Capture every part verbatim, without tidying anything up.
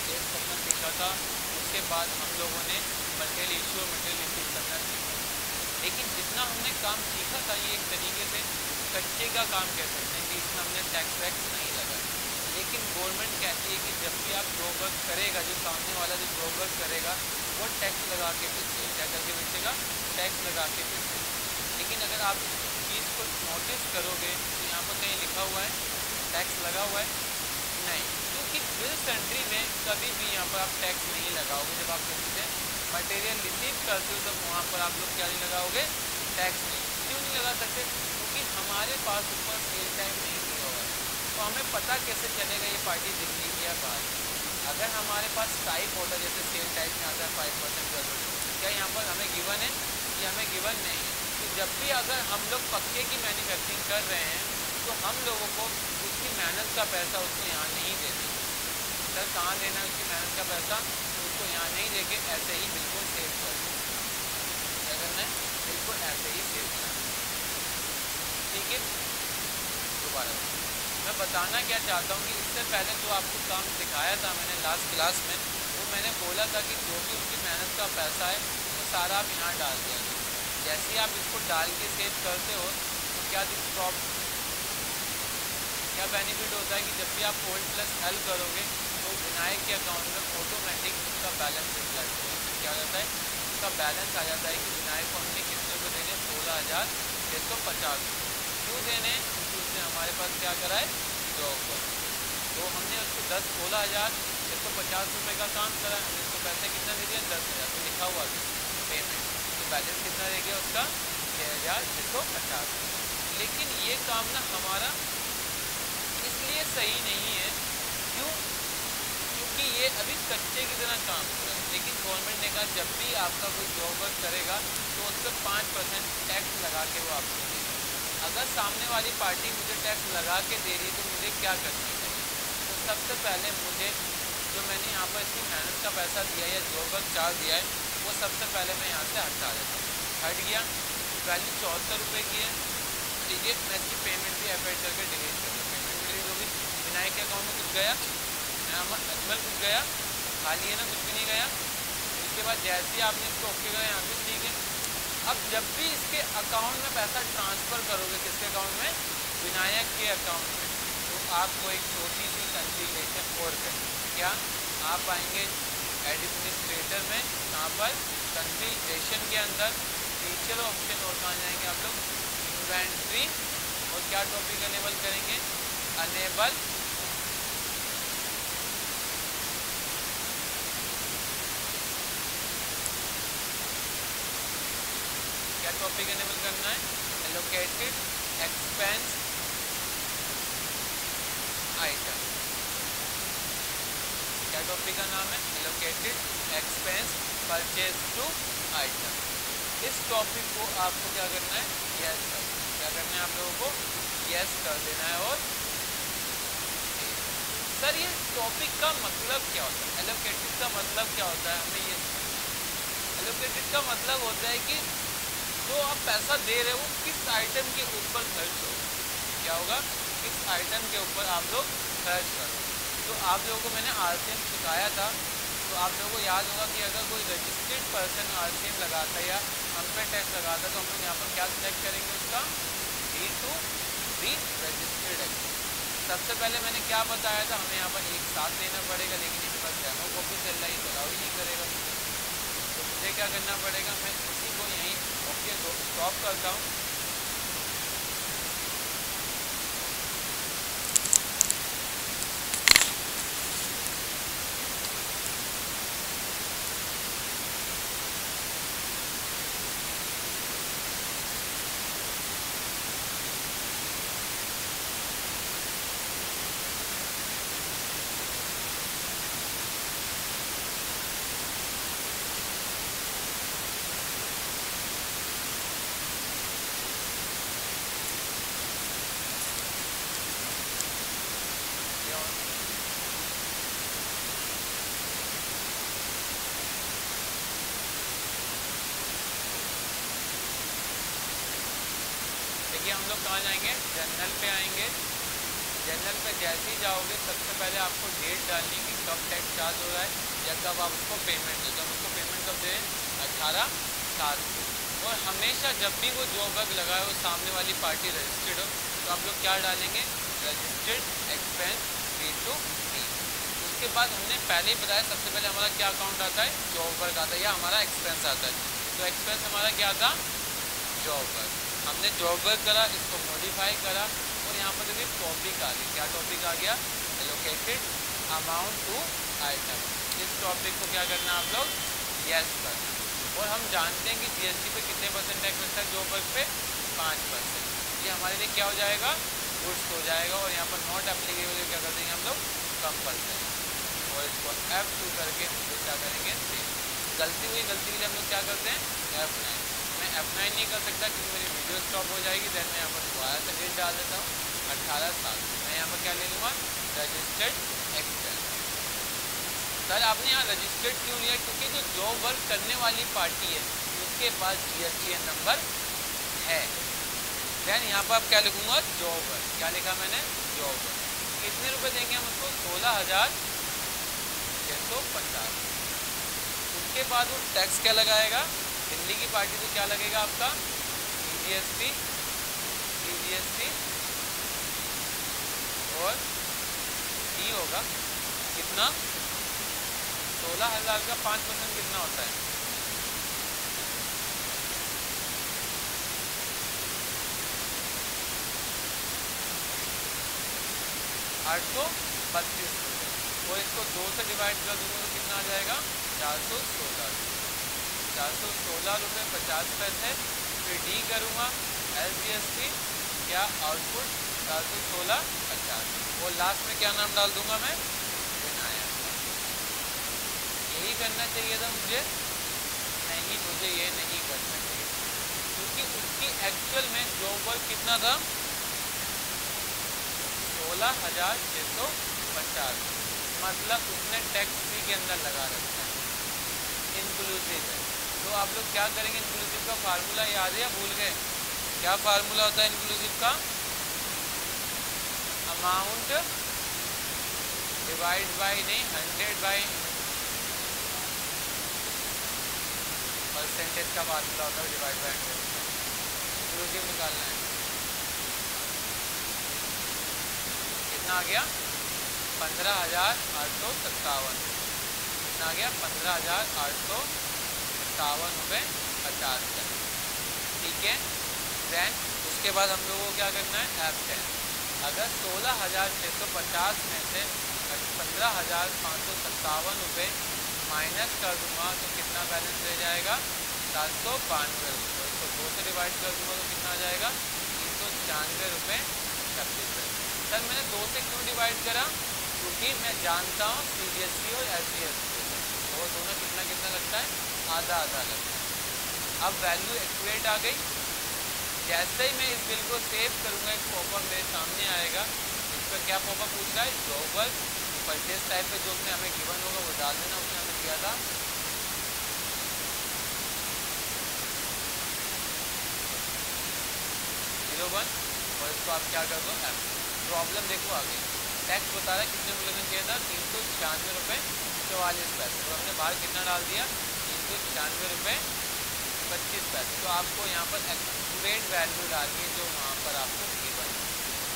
Sales करना सीखा था, उसके बाद हम लोगों ने मटेरियल इशू और मटेरियल रिसीव करना सीखा। लेकिन जितना हमने काम सीखा था ये एक तरीके से कच्चे का काम कह सकते हैं कि इसमें हमने टैक्स वैक्स नहीं लगा। लेकिन गवर्नमेंट कहती है कि जब भी आप जॉब वर्क करेगा, जो सामने वाला जो जॉब वर्क करेगा वो टैक्स लगा के बेचेगा। क्या करके बेचेगा? टैक्स लगा के बेचेगा। लेकिन अगर आप इस चीज़ को नोटिस करोगे तो यहाँ पर कहीं लिखा हुआ है टैक्स लगा हुआ है? नहीं, क्योंकि बिल सेंट्री में कभी भी यहाँ पर आप टैक्स नहीं लगाओगे। जब आप किसी से मटेरियल रिसीव करते हो तब वहाँ पर आप लोग क्या नहीं लगाओगे? टैक्स नहीं। क्यों नहीं लगा सकते? क्योंकि हमारे पास ऊपर सेल टाइम नहीं दिया हुआ है। तो हमें पता कैसे चलेगा ये पार्टी दिल्ली की या बाहर? अगर हमारे पास टाइप होता जैसे सेल टाइप में आता है फाइव परसेंट, क्या यहाँ पर हमें गिवन है? ये हमें गिवन नहीं है। तो जब भी अगर हम लोग पक्के की मैन्युफैक्चरिंग कर रहे हैं तो हम लोगों को उसकी मेहनत का पैसा उसको यहाँ नहीं देना। सर कहाँ देना है उसकी मेहनत का पैसा? उसको यहाँ नहीं देके ऐसे ही बिल्कुल सेव कर देना। क्या करना है? बिल्कुल ऐसे ही सेव करना। ठीक है, दोबारा मैं बताना क्या चाहता हूँ कि इससे पहले जो आपको काम सिखाया था मैंने लास्ट क्लास में, वो मैंने बोला था कि जो भी उसकी मेहनत का पैसा है वो सारा आप यहाँ डाल दिया। जैसे ही आप इसको डाल के सेव करते हो तो क्या प्रॉब्लम क्या बेनिफिट होता है कि जब भी आप ओल्ड प्लस एल करोगे तो विनायक के अकाउंट में ऑटोमेटिक उसका बैलेंस रिफ्लेक्ट होगा। क्या होता है? उसका बैलेंस आ जाता है कि विनायक को हमने कितने को देने? सोलह हज़ार छः सौ पचास। क्यों देने? क्योंकि उसने हमारे पास क्या करा है? जॉब पर। तो हमने उसको दस सोलह हज़ार छः सौ पचास रुपये का काम करा, हमने उसको पैसे कितना दे दिया? दस हज़ार। तो लिखा हुआ पेमेंट, तो बैलेंस कितना रह गया उसका? छः हज़ार छः सौ पचास। लेकिन ये काम ना हमारा इसलिए सही नहीं है। क्यों? क्योंकि ये अभी कच्चे की तरह काम कर रहा है। लेकिन गवर्नमेंट ने कहा जब भी आपका कोई जॉब वर्क करेगा तो उस पर पाँच परसेंट टैक्स लगा के वो आपको देगा। अगर सामने वाली पार्टी मुझे टैक्स लगा के दे रही तो मुझे क्या करना चाहिए? तो सबसे पहले मुझे जो मैंने यहाँ पर इसकी मेहनत का पैसा दिया या जॉब वर्क चार्ज दिया है वो सबसे पहले मैं यहाँ से हटा देता हूँ। हट गया, वैल्यू चौहत्तर रुपये की है। ठीक है, मैं इसकी पेमेंट भी एफआईड करके डिलीट कर दूँ। पेमेंट डिलीट होगी, विनायक के अकाउंट में कुछ गया, अजमल कुछ गया, खाली है ना, कुछ भी नहीं गया। इसके बाद जैसे ही आपने इसको ओके करा यहाँ पे, ठीक है। अब जब भी इसके अकाउंट में पैसा ट्रांसफ़र करोगे, किसके अकाउंट में? विनायक के अकाउंट में, तो आपको एक छोटी सी कन्फिगरेशन और करनी। क्या? आप आएंगे एडमिनिस्ट्रेटर में, यहाँ पर कन्फिगरेशन के अंदर फीचर ऑप्शन, और कहाँ जाएंगे आप लोग? इन्वेंट्री, और क्या टॉपिक अनेबल करेंगे? अनेबल क्या टॉपिक अनेबल करना है? Allocated expense item. क्या टॉपिक का नाम है? Allocated expense purchase to item. इस टॉपिक को आपको क्या करना है? यस कर क्या करना है आप लोगों को? यस कर देना है। और सर ये टॉपिक का मतलब क्या होता है? एलोकेटेड का मतलब क्या होता है? हमें ये एलोकेटेड का मतलब होता है कि जो आप पैसा दे रहे हो किस आइटम के ऊपर खर्च होगा। क्या होगा? किस आइटम के ऊपर आप लोग खर्च करो। तो आप लोगों को मैंने आरसीएम सिखाया था, तो आप लोगों को याद होगा कि अगर कोई रजिस्टर्ड पर्सन आरसीएम लगाता है या हम पे टैक्स लगाता है तो हम लोग यहाँ पर क्या सिलेक्ट करेंगे? उसका डी टू बी रजिस्टर्ड है। सबसे पहले मैंने क्या बताया था? हमें यहाँ पर एक साथ लेना पड़ेगा, लेकिन इस पर डेमो कॉपी चल रहा है, तो अलाउ ही नहीं करेगा। तो मुझे क्या करना पड़ेगा? मैं उसी को यहीं ओके स्टॉप करता हूँ। देखिए हम लोग कहाँ जाएंगे? जर्नल पे आएंगे। जनरल पे जैसे ही जाओगे सबसे पहले आपको डेट डालनी कि कब टैक्स चार्ज हो रहा है या कब आप उसको पेमेंट दो। तो हम उसको पेमेंट कब दें? अठारह सात को। और हमेशा जब भी वो जॉब वर्क लगाए हो सामने वाली पार्टी रजिस्टर्ड हो तो आप लोग क्या डालेंगे? Registered expense B to B. उसके बाद हमने पहले ही बताया सबसे पहले हमारा क्या अकाउंट आता है? जॉब वर्क आता है या हमारा एक्सपेंस आता है। तो एक्सपेंस हमारा क्या था? Job work. हमने जॉब वर्क करा, इसको मॉडिफाई करा और यहाँ पर देखिए टॉपिक आ गया। क्या टॉपिक आ गया? Allocated amount to item. इस टॉपिक को क्या करना आप लोग? यस करना। और हम जानते हैं कि जीएसटी पे कितने परसेंट टैक्स लगता है जॉब वर्क पे? पाँच परसेंट। ये हमारे लिए क्या हो जाएगा? गुड्स हो जाएगा। और यहाँ पर नॉट एप्लीकेबल क्या कर देंगे हम लोग? कम परसेंट। और इसको एफ टू करके हम लोग क्या करेंगे? सेव। गलती हुई, गलती के लिए हम लोग क्या करते हैं? F nine. मैं एफ नाइन नहीं कर सकता क्योंकि मेरी वीडियो स्टॉप हो जाएगी। देन मैं यहाँ पर दोबारा से डेट डाल देता हूँ अट्ठारह साल। मैं यहाँ पर क्या ले लूँगा? Registered expense. सर आपने यहाँ रजिस्टर्ड क्यों लिया? क्योंकि जो जॉब वर्क करने वाली पार्टी है उसके पास जीएसटीएन नंबर है। देन यहाँ पर आप क्या लिखूँगा? Job work. क्या लिखा मैंने? Job work. कितने रुपए देंगे हम उसको? सोलह हजार छः सौ पचास। उसके बाद वो टैक्स क्या लगाएगा? दिल्ली की पार्टी तो क्या लगेगा आपका? सीजीएसटी, सीजीएसटी और टी होगा। कितना? सोलह हजार का पाँच परसेंट कितना होता है? आठ सौ बत्तीस रुपये। और इसको दो से डिवाइड कर दूंगा तो कितना आ जाएगा? चार सौ सोलह रुपये। चार सौ सोलह रुपये पचास पैसे। फिर डी करूँगा एल जी एस टी क्या आउटपुट चार सौ सोलह पचास। और लास्ट में क्या नाम डाल दूंगा मैं? विनायक। यही करना चाहिए था मुझे? नहीं, मुझे ये नहीं करना चाहिए क्योंकि उसकी एक्चुअल में जॉब वर्क कितना था? सोलह हजार छः सौ पचास। मतलब उसने टैक्स फ्री के अंदर लगा रखा है, इंक्लूसिव है। तो आप लोग क्या करेंगे? इंक्लूसिव का फार्मूला याद है या भूल गए? क्या फार्मूला होता है इंक्लूसिव का? अमाउंट डिवाइड बाय नहीं हंड्रेड बाई परसेंटेज का फार्मूला होता है डिवाइड बाय हंड्रेड। इंक्लूसिव निकालना है। कितना आ गया? पंद्रह हजार आठ सौ सत्तावन। कितना आ गया? पंद्रह हजार आठ सौ सत्तावन रुपये पचास पैसे। ठीक है। देन उसके बाद हम लोगों को क्या करना है? F ten. अगर सोलह हजार छः सौ पचास में से पंद्रह हजार पाँच सौ सत्तावन रुपये माइनस कर दूंगा तो कितना बैलेंस रह जाएगा? सात सौ बानवे रुपये। इसको दो से डिवाइड कर दूंगा तो कितना आ जाएगा? तीन सौ छियानवे रुपये छब्बीस पैसे। सर मैंने दो से क्यों डिवाइड करा? क्योंकि मैं जानता हूँ सीजीएसटी और एसजीएसटी वो दोनों कितना कितना लगता है? आधा आधा लगता है। अब वैल्यू एक्यूरेट आ गई। जैसे ही मैं इस बिल को सेव करूँगा एक पॉपअप मेरे सामने आएगा। इस पर क्या पॉपअप पूछ रहा है? जॉब वर्क परचेज टाइप पे जो उसमें हमें गिवन होगा वो डाल देना। उसने हमें किया था जीरो वन और इसको आप क्या कर दो? एफ। प्रॉब्लम देखो आ गई। टैक्स बता रहा है कितने में लगना चाहिए था? तीन सौ छियानवे रुपये चौवालीस पैसे। तो हमने बाहर कितना डाल दिया? तीन सौ छियानवे रुपये पच्चीस पैसे। तो आपको यहाँ पर एक्यूरेट वैल्यू डालनी है जो वहाँ पर आपको गिवन है।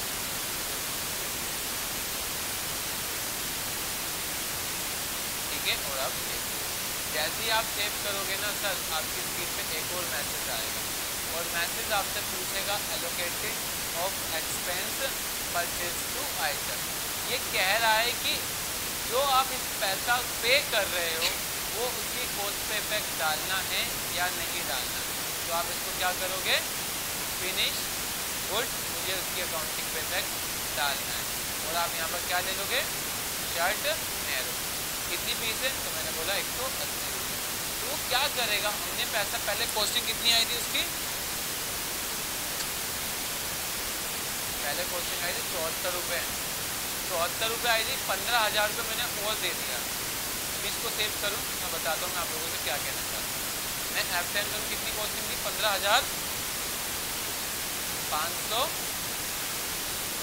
ठीक है। और अब जैसे ही आप सेव करोगे ना सर आपकी स्क्रीन पे एक और मैसेज आएगा और मैसेज आपसे पूछेगा allocated of expense purchase to item. ये कह रहा है कि जो आप इस पैसा पे कर रहे हो वो उसकी कॉस्ट पे इफेक्ट डालना है या नहीं डालना। तो आप इसको क्या करोगे? फिनिश गुड, मुझे उसकी अकाउंटिंग पे इफेक्ट डालना है। और आप यहाँ पर क्या ले लोगे? Shirt narrow. कितनी फीस है? तो मैंने बोला एक सौ अस्सी रुपये। तो वो क्या करेगा? हमने पैसा पहले कॉस्टिंग कितनी आई थी उसकी? पहले कॉस्टिंग आई थी चौहत्तर रुपये। चौहत्तर रुपये आई थी। पंद्रह हज़ार रुपये मैंने और दे दिया। अभी इसको सेव करूँ मैं बताता हूँ मैं आप लोगों से क्या कहना चाहता हूँ। मैं एफ टेन में कितनी कॉस्टिंग थी? पंद्रह हज़ार पाँच सौ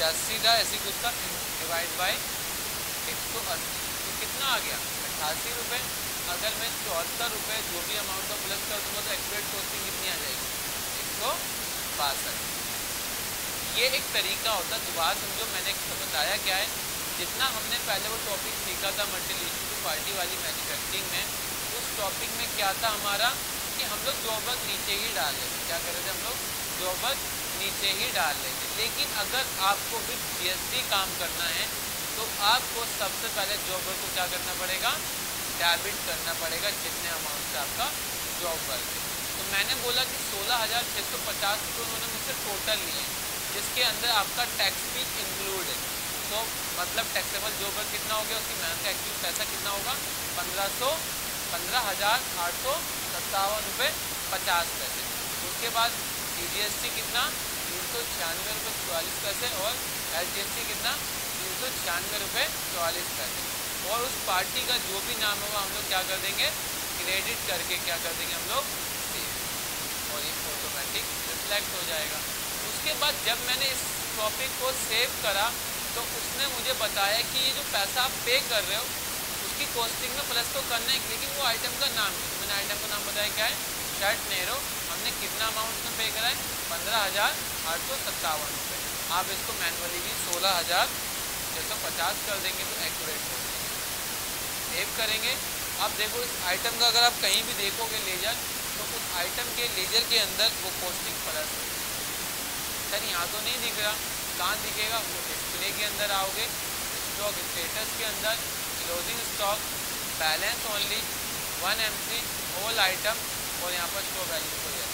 पचासी था ऐसी कुछ था, डिवाइड बाई एक सौ अस्सी, तो कितना आ गया अट्ठासी रुपये। अगर मैं चौहत्तर रुपये जो भी अमाउंट का प्लस कर दूंगा तो एक्यूरेट कॉस्टिंग कितनी आ जाएगी, एक सौ बासठ। ये एक तरीका होता है। दोबारा समझो, मैंने बताया क्या है, जितना हमने पहले वो टॉपिक सीखा था मल्टीपल इश्यू टू पार्टी वाली मैन्युफैक्चरिंग में, उस टॉपिक में क्या था हमारा कि हम लोग जॉब वर्क नीचे ही डाल लेते, क्या कर रहे थे हम लोग, जॉब वर्क नीचे ही डाल लेते। लेकिन अगर आपको विद जीएसटी काम करना है तो आपको सबसे पहले जॉब वर्क को क्या करना पड़ेगा, डेबिट करना पड़ेगा जितने अमाउंट से आपका जॉब वर्क है। तो मैंने बोला कि सोलह हज़ार छः सौ पचास रुपये उन्होंने मुझसे टोटल लिए, जिसके अंदर आपका टैक्स भी इंक्लूड है। तो मतलब टैक्सेबल जॉब वर्क कितना हो गया, उसकी मेहनत का एक्चुअल पैसा कितना होगा, पंद्रह सौ पंद्रह हज़ार आठ सौ सत्तावन रुपये पचास पैसे। उसके बाद सी जी एस टी कितना, तीन सौ छियानवे रुपये चौवालीस पैसे, और एल जी एस टी कितना, तीन सौ छियानवे रुपये चौवालीस पैसे। और उस पार्टी का जो भी नाम होगा हम लोग क्या कर देंगे, क्रेडिट करके क्या कर देंगे हम लोग, सेव, और ये ऑटोमेटिक रिफ्लेक्ट हो जाएगा। उसके बाद जब मैंने इस टॉपिक को सेव करा तो उसने मुझे बताया कि ये जो पैसा आप पे कर रहे हो उसकी कॉस्टिंग में प्लस तो करना है, लेकिन वो आइटम का नाम है। तो मैंने आइटम का नाम बताया क्या है, शर्ट नेरो। हमने कितना अमाउंट में पे करा है, पंद्रह हज़ार आठ सौ सत्तावन रुपये। आप इसको मैनुअली भी सोलह हज़ार छः सौ पचास कर देंगे तो एक्यूरेट हो जाएगा। सेव करेंगे। अब देखो इस आइटम का अगर आप कहीं भी देखोगे लेजर, तो उस आइटम के लेजर के अंदर वो कॉस्टिंग प्लस है। सर यहाँ तो नहीं दिख रहा, कहाँ दिखेगा, वो डिस्प्ले के अंदर आओगे, स्टॉक स्टेटस के अंदर, closing stock, balance only, one M C, all item, और यहाँ पर शो वैल्यू हो जाए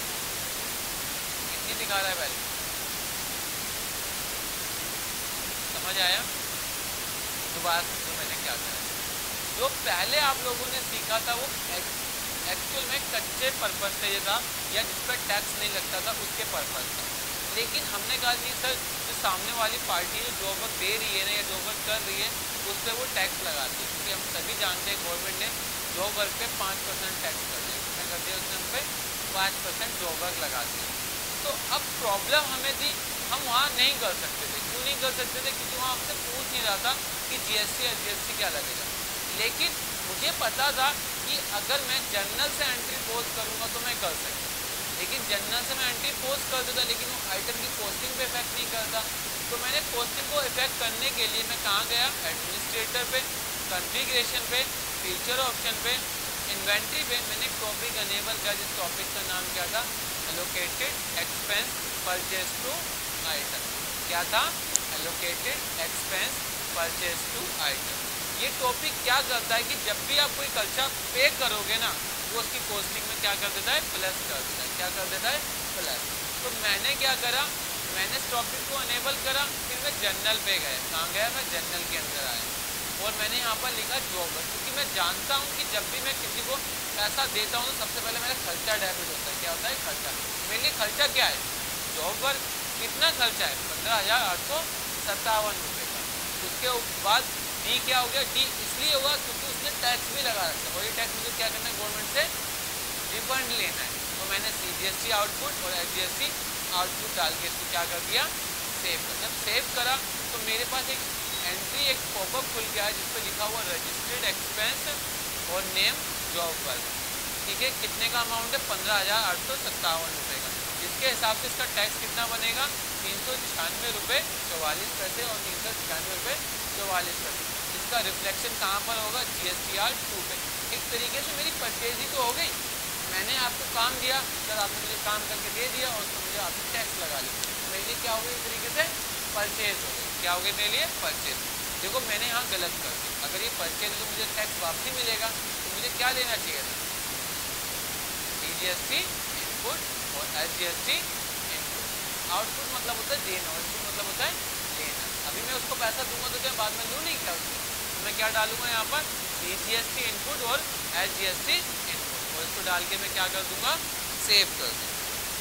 कितनी दिखा रहा है वैल्यू, समझ आया। दोबारा तो मैंने क्या करा, जो पहले आप लोगों ने सीखा था वो एक्चुअल में कच्चे पर्पस से ये था, या जिस पर टैक्स नहीं लगता था उसके पर्पस था। लेकिन हमने कहा नहीं सर, जो सामने वाली पार्टी जो जॉब वर्क दे रही है ना या जॉब वर्क कर रही है उस पर वो टैक्स लगाती है, क्योंकि हम सभी जानते हैं गवर्नमेंट ने जॉब वर्क पे पाँच परसेंट टैक्स कर दिया, कितना कर दिया उसने, हम पे पाँच परसेंट जॉब वर्क लगा दिया। तो अब प्रॉब्लम हमें थी, हम वहाँ नहीं कर सकते थे। क्यों नहीं कर सकते थे, क्योंकि वहाँ हमसे पूछ नहीं रहा था कि जी एस टी या जी एस टी क्या लगेगा। लेकिन मुझे पता था कि अगर मैं जर्नल से एंट्री पोस्ट करूँगा तो मैं कर सकता, लेकिन जनरल से मैं एंट्री पोस्ट कर देता, लेकिन वो आइटम की कॉस्टिंग पे इफेक्ट नहीं करता। तो मैंने कॉस्टिंग को इफेक्ट करने के लिए मैं कहाँ गया, एडमिनिस्ट्रेटर पे, कॉन्फ़िगरेशन पे, फीचर ऑप्शन पे, इन्वेंट्री पे मैंने टॉपिक अनेबल किया, जिस टॉपिक का नाम क्या था, allocated expense purchase to item. क्या था, allocated expense purchase to item. ये टॉपिक क्या करता है कि जब भी आप कोई खर्चा पे करोगे ना, वो उसकी कॉस्टिंग में क्या कर देता है, प्लस कर देता है। क्या कर देता है, प्लस। तो मैंने क्या करा, मैंने इस टॉपिक को अनेबल करा, फिर मैं जर्नल पे गया, कहाँ गया, मैं जर्नल के अंदर आया और मैंने यहाँ पर लिखा जॉब वर्क, क्योंकि मैं जानता हूँ कि जब भी मैं किसी को पैसा देता हूँ तो सबसे पहले मेरा खर्चा डेबिट होता है। क्या होता है, खर्चा। मेरे लिए खर्चा क्या है, जॉब वर्क। कितना खर्चा है, पंद्रह हज़ार आठ सौ सत्तावन रुपये का। उसके बाद डी क्या हो गया, डी इसलिए हुआ क्योंकि उसने टैक्स भी लगा रखा है, और ये टैक्स मुझे क्या करना है, गवर्नमेंट से रिफंड लेना है। तो मैंने C G S T output और H G S T output डाल के इसको क्या कर दिया, सेव कर। जब सेव करा तो मेरे पास एक एंट्री, एक पॉपअप खुल गया है जिस पर लिखा हुआ रजिस्टर्ड एक्सपेंस और नेम जॉब वर्क। ठीक है, कितने का अमाउंट है, पंद्रह हज़ार आठ सौ सत्तावन रुपये का, जिसके हिसाब से इसका टैक्स कितना बनेगा, तीन सौ छियानवे रुपये चौवालीस पैसे और तीन सौ छियानवे रुपये चौवालीस पैसे। इसका रिफ्लेक्शन कहाँ पर होगा, G S T R two पे। एक तरीके से मेरी परचेज ही तो हो गई। मैंने आपको काम दिया, सर आपने मुझे काम करके दे दिया और उसको मुझे आपने टैक्स लगा लिया, मेरे लिए क्या हो गई, एक तरीके से परचेज हो गई। क्या हो गई मेरे लिए, परचेज। देखो मैंने यहाँ गलत कर दिया, अगर ये परचेज तो मुझे टैक्स वापसी मिलेगा, तो मुझे क्या लेना चाहिए था, C G S T input और H G S T input. Output मतलब होता है देना, आउटपुट मतलब होता है लेना। अभी मैं उसको पैसा दूंगा तो क्या बाद में लूँ नहीं क्या उसको, तो मैं क्या डालूंगा यहाँ पर, C G S T input और H G S T input, और इसको डाल के मैं क्या कर दूंगा, सेव कर दूँगा।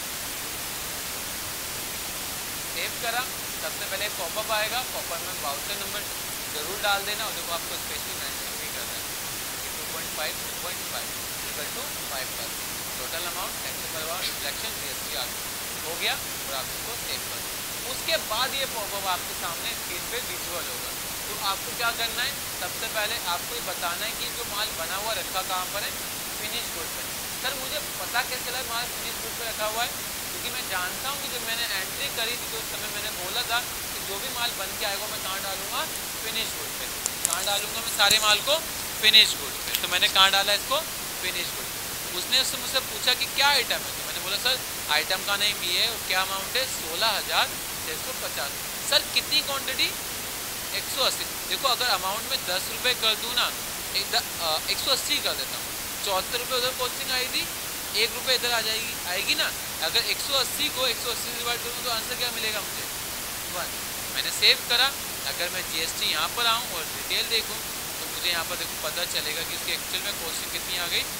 सेव करा, सबसे पहले पॉपअप आएगा, पॉपअप में वाउचर नंबर जरूर डाल देना, और देखो आपको स्पेशली मेंशन भी करना है कि two point five two point five equal to five percent total amount taxable और reflection G S T R हो गया, और आप इसको सेव कर दो। उसके बाद ये पॉपअप आपके सामने स्क्रीन पे विजुअल होगा। तो आपको क्या करना है, सबसे पहले आपको ये बताना है कि जो माल बना हुआ रखा कहाँ पर है, फिनिश गुड पर। सर मुझे पता कैसे चला माल फिनिश गुड पर रखा हुआ है, क्योंकि मैं जानता हूँ कि जब मैंने एंट्री करी थी तो उस समय मैंने बोला था कि जो भी माल बन के आएगा मैं कहाँ डालूंगा, फिनिश गुड पे। कहाँ डालूंगा मैं सारे माल को, फिनिश गुड पे। तो मैंने कहाँ डाला इसको, फिनिश गुड। उसने उससे मुझसे पूछा कि क्या आइटम है, तो मैंने बोला सर आइटम का नेम ये है और क्या अमाउंट है, सोलह हज़ार छः सौ पचास। सर कितनी क्वांटिटी, एक सौ अस्सी। देखो अगर अमाउंट में दस रुपये कर दूँ ना, एक सौ अस्सी कर देता हूँ, चौहत्तर रुपये उधर कॉस्टिंग आई थी, एक रुपये इधर आ जाएगी, आएगी ना। अगर एक सौ अस्सी को एक सौ अस्सी से डिवाइड करूँ तो आंसर क्या मिलेगा मुझे, वन। मैंने सेव करा। अगर मैं जीएसटी यहाँ पर आऊँ और डिटेल देखूँ तो मुझे यहाँ पर देखो पता चलेगा कि इसकी एक्चुअल में कॉस्टिंग कितनी आ गई।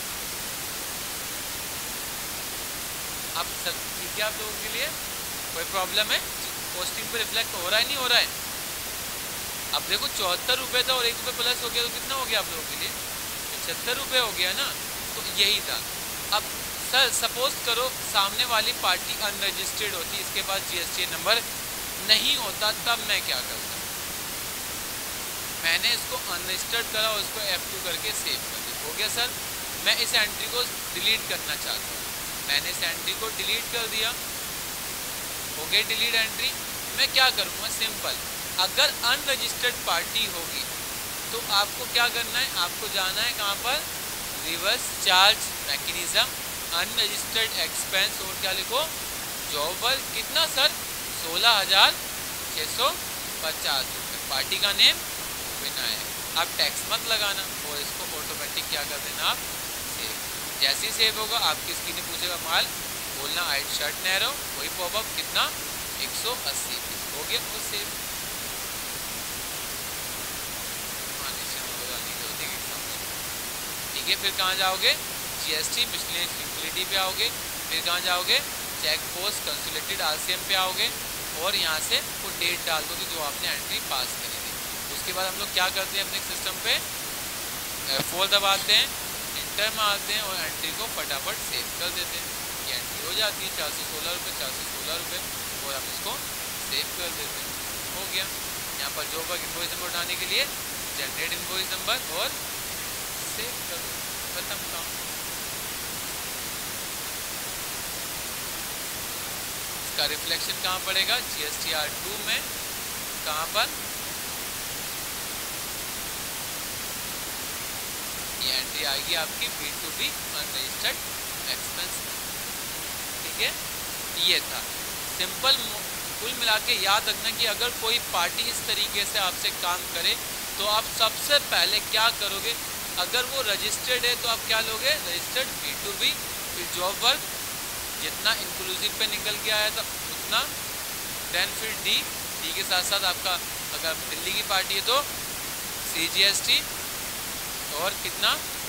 अब सर ठीक है, आप लोगों के लिए कोई प्रॉब्लम है, कॉस्टिंग पे रिफ्लेक्ट हो रहा है नहीं हो रहा है। अब देखो चौहत्तर रुपये था और एक रुपये प्लस हो गया तो कितना हो गया आप लोगों के लिए, पचहत्तर रुपये हो गया ना। तो यही था। अब सर सपोज करो सामने वाली पार्टी अनरजिस्टर्ड होती, इसके पास जीएसटी नंबर नहीं होता, तब मैं क्या करता, मैंने इसको अनरजिस्टर्ड करा और इसको एफ टू करके सेव कर दिया। हो गया सर। मैं इस एंट्री को डिलीट करना चाहता हूँ, मैंने इस एंट्री को डिलीट कर दिया। हो गई डिलीट एंट्री। मैं क्या करूँगा, सिंपल, अगर अनरजिस्टर्ड पार्टी होगी तो आपको क्या करना है, आपको जाना है कहाँ पर, reverse charge mechanism, unregistered expense और क्या लिखो, जॉब वर्क। कितना सर, सोलह हज़ार छः सौ पचास रुपये। पार्टी का नेम विनायक। आप टैक्स मत लगाना और इसको ऑटोमेटिक क्या कर देना आप, सेव। जैसे ही सेव होगा आपकी स्क्रीन में पूछेगा माल, बोलना आइट शर्ट नैरो, वही पॉपअप कितना, एक सौ अस्सी पीस। हो गया वो सेव। ठीक है, फिर कहाँ जाओगे, जीएसटी मिसलेनियस यूटिलिटी पे आओगे, फिर कहाँ जाओगे, चेक पोस्ट कंसोलिडेटेड आरसीएम पे आओगे और यहाँ से वो डेट डाल दोगे जो आपने एंट्री पास करी थी। उसके बाद हम लोग क्या करते हैं, अपने सिस्टम पे फोर दबाते हैं, इंटर मारते हैं और एंट्री को फटाफट सेव कर देते हैं। ये एंट्री हो जाती है चार सौ सोलह रुपये चार सौ सोलह रुपये और हम इसको सेव कर देते हैं। हो गया। यहाँ पर जो वर्क इनवॉइस नंबर उठाने के लिए जनरेट इनवॉइस नंबर और सेव कर दो, खत्म काम। इसका रिफ्लेक्शन कहाँ पड़ेगा, जीएसटीआर टू में, कहाँ पर, ये एंट्री आएगी आपकी B to B unregistered expense. ठीक है, ये था सिंपल। कुल मिला के याद रखना कि अगर कोई पार्टी इस तरीके से आपसे काम करे तो आप सबसे पहले क्या करोगे, अगर वो रजिस्टर्ड है तो आप क्या लोगे, रजिस्टर्ड बी टू बी, फिर जॉब वर्क जितना इंक्लूसिव पे निकल के आया था उतना, देन फिर डी, डी के साथ साथ आपका अगर दिल्ली की पार्टी है तो सी जी एस टी और कितना,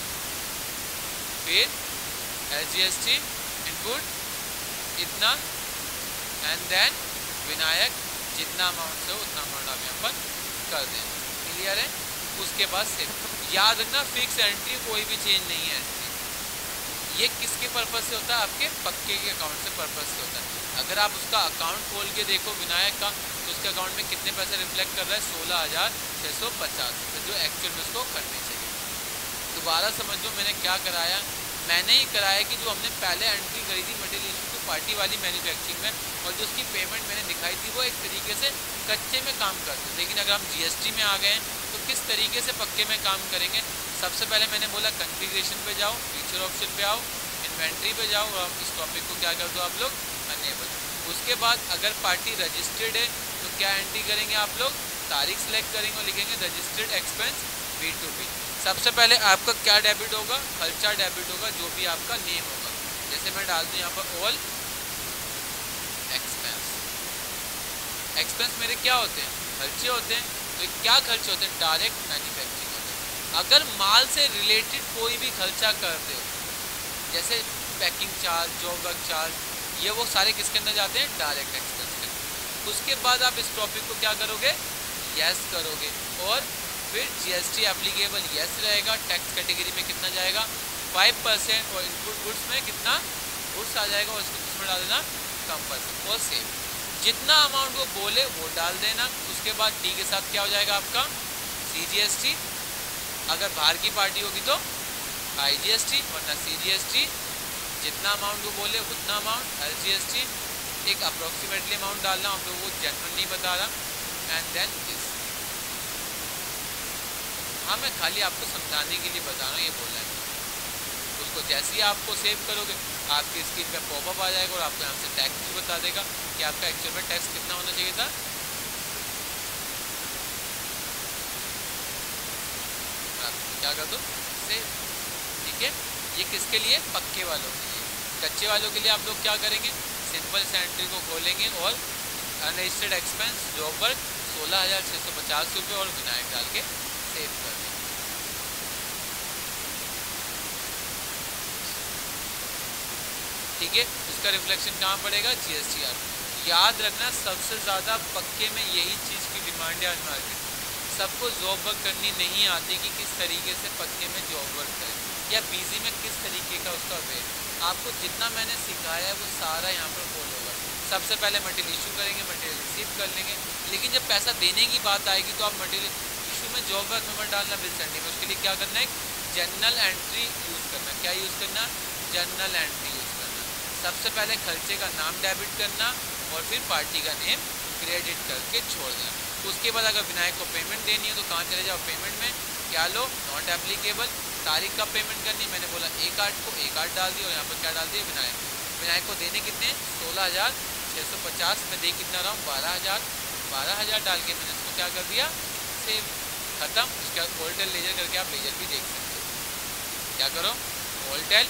फिर S G S T input इतना, एंड देन विनायक जितना अमाउंट से हो उतना अमाउंट आप यहाँ पर कर दें। क्लियर है। उसके बाद सेव। याद रखना फिक्स एंट्री कोई भी चेंज नहीं है एंट्री। ये किसके पर्पज से होता है, आपके पक्के के अकाउंट से पर्पज से होता है। अगर आप उसका अकाउंट खोल के देखो विनायक का तो उसके अकाउंट में कितने पैसे रिफ्लेक्ट कर रहा है, सोलह हज़ार छः सौ पचास रुपये, जो एक्चुअल में उसको करने चाहिए। दोबारा समझ लो मैंने क्या कराया, मैंने ही कराया कि जो हमने पहले एंट्री करी थी मटेरियल इशू की पार्टी वाली मैन्युफैक्चरिंग में और जो उसकी पेमेंट मैंने दिखाई थी वो एक तरीके से कच्चे में काम करते, लेकिन अगर हम जीएसटी में आ गए हैं तो किस तरीके से पक्के में काम करेंगे। सबसे पहले मैंने बोला कॉन्फ़िगरेशन पे जाओ, फीचर ऑप्शन पे आओ, इन्वेंट्री पे जाओ और इस टॉपिक को क्या कर दो आप लोग, अनेबल। उसके बाद अगर पार्टी रजिस्टर्ड है तो क्या एंट्री करेंगे आप लोग, तारीख सेलेक्ट करेंगे और लिखेंगे registered expense B to B. सबसे पहले आपका क्या डेबिट होगा, खर्चा डेबिट होगा, जो भी आपका नेम होगा। जैसे मैं डाल दूँ यहाँ पर ऑल एक्सपेंस। एक्सपेंस मेरे क्या होते हैं, खर्चे होते हैं। तो क्या खर्चे होते हैं, डायरेक्ट मैन्युफैक्चरिंग होते हैं। अगर माल से रिलेटेड कोई भी खर्चा करते हो जैसे packing charge, job work charge, ये वो सारे किसके अंदर जाते हैं, डायरेक्ट एक्सपेंस के। उसके बाद आप इस टॉपिक को क्या करोगे, यस करोगे और फिर जीएसटी एप्लीकेबल यस रहेगा। टैक्स कैटेगरी में कितना जाएगा, फाइव परसेंट और इनपुट गुड्स में कितना गुड्स आ जाएगा और उसको किसमें डाल देना, कम परसेंट और सेव। जितना अमाउंट वो बोले वो डाल देना। उसके बाद डी के साथ क्या हो जाएगा आपका सी जी एस टी, अगर बाहर की पार्टी होगी तो आई जी एस टी, वरना सी जी एस टी। जितना अमाउंट वो बोले उतना amount L G S T, एक अप्रोक्सीमेटली अमाउंट डालना, हम लोग वो जनरल नहीं बता रहा। एंड देन दिस, हाँ मैं खाली आपको समझाने के लिए बता रहा हूँ, ये बोला है। उसको जैसे ही आपको सेव करोगे आपकी स्क्रीन पे पॉपअप आ जाएगा और आपको यहाँ से टैक्स भी बता देगा कि आपका एक्चुअल में टैक्स कितना होना चाहिए था। आप क्या कर दो सेव, ठीक है। ये किसके लिए, पक्के वालों के लिए। कच्चे वालों के लिए आप लोग क्या करेंगे, सिंपल से एंट्री को खोलेंगे और अनरजिस्टर्ड एक्सपेंस जॉब वर्क सोलह हज़ार छः सौ पचास रुपये और विनायक डाल के सेव कर देंगे, ठीक है। इसका रिफ्लेक्शन कहाँ पड़ेगा, जी एस टी आर। याद रखना सबसे ज़्यादा पक्के में यही चीज़ की डिमांड है आज मार्केट। सबको जॉब वर्क करनी नहीं आती कि किस तरीके से पक्के में जॉब वर्क करें या बिजी में किस तरीके का उसका वे। आपको जितना मैंने सिखाया है वो सारा यहाँ पर फॉलो होगा। सबसे पहले मटेरियल इशू करेंगे, मटेरियल रिसीव कर लेंगे, लेकिन जब पैसा देने की बात आएगी तो आप मटेरियल इशू में जॉब वर्क मेमो डालना बिल सेंडिंग में, उसके लिए क्या करना है, जनरल एंट्री यूज़ करना। क्या यूज़ करना, जनरल एंट्री यूज़ करना। सबसे पहले खर्चे का नाम डेबिट करना और फिर पार्टी का नेम क्रेडिट करके छोड़ देना। उसके बाद अगर विनायक को पेमेंट देनी है तो कहाँ चले जाओ, पेमेंट में क्या लो, नॉट एप्लीकेबल। तारीख का पेमेंट करनी, मैंने बोला एक आठ को एक आठ डाल दिया और यहाँ पर क्या डाल दिया, विनायक। विनायक को देने कितने, सोलह हज़ार छः सौ पचास, मैं दे कितना रहा हूँ, बारह हज़ार। बारह हज़ार डाल के मैंने इसको क्या कर दिया, सेव, खत्म। उसके बाद ऑल्टेल लेजर करके आप लेजर भी देख सकते हो। क्या करो, ऑल्टेल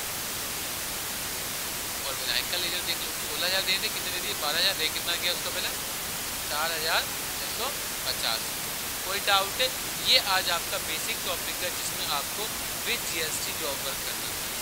और विनायक का लेजर देख लो। सोलह हज़ार दे दे, कितने दे दिए, बारह हज़ार। दे कितना किया उसका पहले, चार हज़ार छः सौ पचास। कोई डाउट है, ये आज आपका बेसिक टॉपिक है जिसमें आपको with G S T job work करना है।